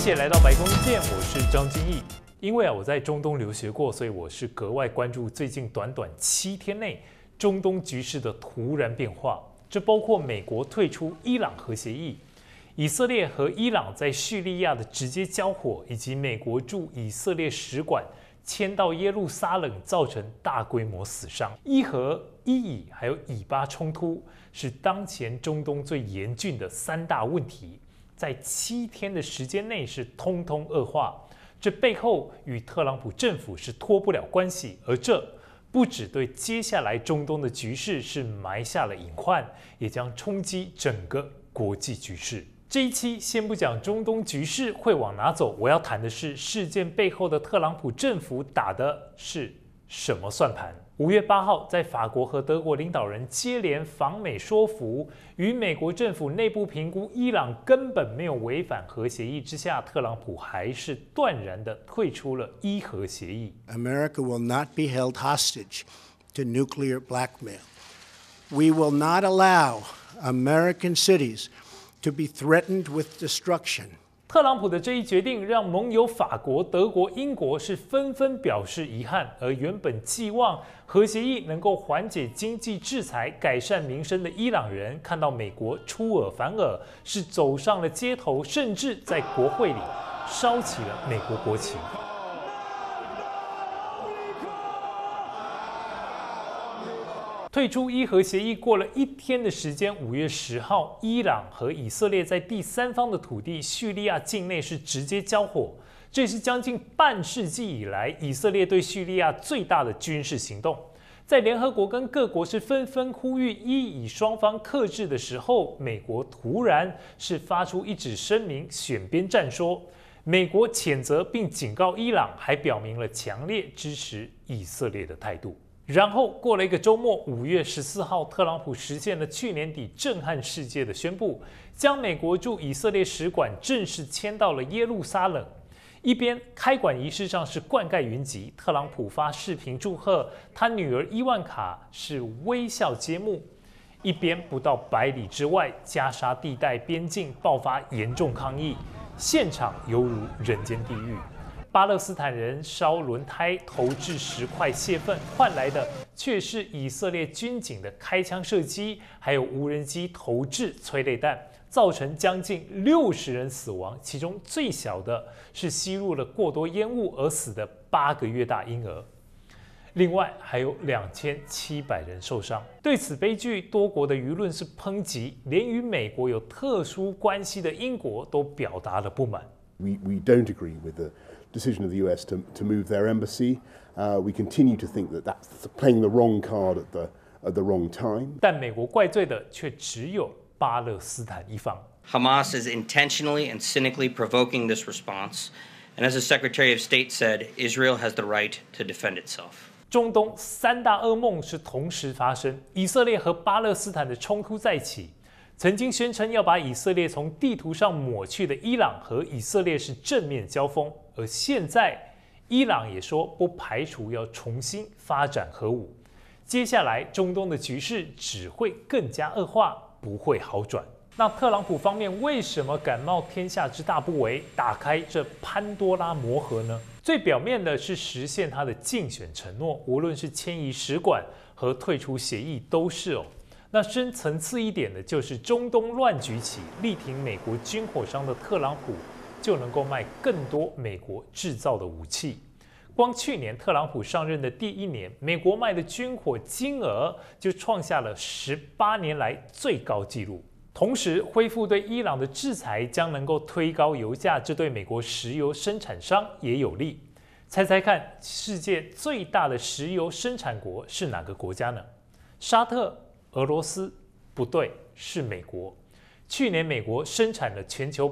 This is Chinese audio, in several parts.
谢来到白宫见，我是张金毅。因为我在中东留学过，所以我是格外关注最近短短7天内中东局势的突然变化。这包括美国退出伊朗核协议、以色列和伊朗在叙利亚的直接交火，以及美国驻以色列使馆迁到耶路撒冷，造成大规模死伤。伊核、伊以还有以巴冲突是当前中东最严峻的3大问题，在7天的时间内是通通恶化。这背后与特朗普政府是脱不了关系，而这不只对接下来中东的局势是埋下了隐患，也将冲击整个国际局势。这一期先不讲中东局势会往哪走，我要谈的是事件背后的特朗普政府打的是什么算盘。5月8号，在法国和德国领导人接连访美说服，与美国政府内部评估伊朗根本没有违反核协议之下，特朗普还是断然地退出了伊核协议。 America will not be held hostage to nuclear blackmail. We will not allow American cities to be threatened with destruction. 特朗普的这一决定让盟友法国、德国、英国是纷纷表示遗憾，而原本寄望核协议能够缓解经济制裁、改善民生的伊朗人，看到美国出尔反尔，是走上了街头，甚至在国会里烧起了美国国旗。退出伊核协议过了1天的时间，5月10号，伊朗和以色列在第三方的土地叙利亚境内是直接交火，这是将近半世纪以来以色列对叙利亚最大的军事行动。在联合国跟各国是纷纷呼吁伊以双方克制的时候，美国突然是发出一纸声明，选边站说，美国谴责并警告伊朗，还表明了强烈支持以色列的态度。然后过了一个周末，5月14号，特朗普实现了去年底震撼世界的宣布，将美国驻以色列使馆正式迁到了耶路撒冷。一边开馆仪式上是冠盖云集，特朗普发视频祝贺，他女儿伊万卡是微笑揭幕；一边不到100里之外，加沙地带边境爆发严重抗议，现场犹如人间地狱。巴勒斯坦人烧轮胎投掷石块泄愤，换来的却是以色列军警的开枪射击，还有无人机投掷催泪弹，造成将近60人死亡，其中最小的是吸入了过多烟雾而死的8个月大婴儿。另外还有2700人受伤。对此悲剧，多国的舆论是抨击，连与美国有特殊关系的英国都表达了不满。 We don't agree with the decision of the US to move their embassy. We continue to think that that's playing the wrong card at the wrong time. 但美国怪罪的却只有巴勒斯坦一方。 Hamas is intentionally and cynically provoking this response, and as the Secretary of State said, Israel has the right to defend itself. 中东3大噩梦是同时发生，以色列和巴勒斯坦的冲突再起。曾经宣称要把以色列从地图上抹去的伊朗和以色列是正面交锋，而现在伊朗也说不排除要重新发展核武。接下来中东的局势只会更加恶化，不会好转。那特朗普方面为什么敢冒天下之大不韪，打开这潘多拉魔盒呢？最表面的是实现他的竞选承诺，无论是迁移使馆和退出协议都是哦。那深层次一点的就是中东乱局起，力挺美国军火商的特朗普就能够卖更多美国制造的武器。光去年特朗普上任的第1年，美国卖的军火金额就创下了18年来最高纪录。同时，恢复对伊朗的制裁将能够推高油价，这对美国石油生产商也有利。猜猜看，世界最大的石油生产国是哪个国家呢？沙特、俄罗斯？不对，是美国。去年美国生产了全球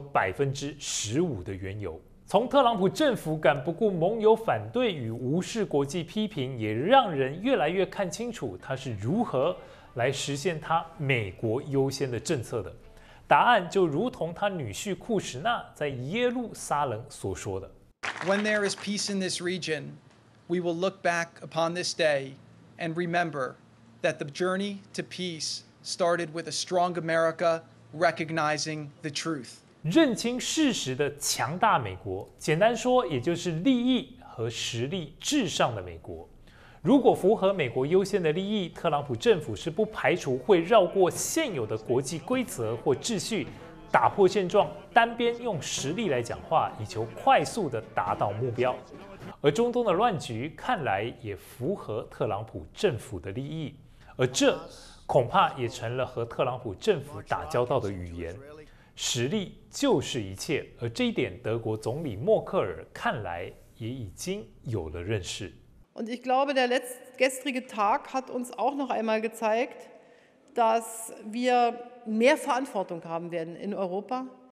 15%的原油。从特朗普政府敢不顾盟友反对与无视国际批评，也让人越来越看清楚他是如何来实现他美国优先的政策的。答案就如同他女婿库什纳在耶路撒冷所说的 ：When there is peace in this region, we will look back upon this day and remember that the journey to peace started with a strong America recognizing the truth. 认清事实的强大美国，简单说，也就是利益和实力至上的美国。如果符合美国优先的利益，特朗普政府是不排除会绕过现有的国际规则或秩序，打破现状，单边用实力来讲话，以求快速的达到目标。而中东的乱局看来也符合特朗普政府的利益，而这恐怕也成了和特朗普政府打交道的语言。实力就是一切，而这一点，德国总理默克尔看来也已经有了认识。 Und ich glaube, der gestrige Tag hat uns auch noch einmal gezeigt, dass wir mehr Verantwortung haben werden in Europa,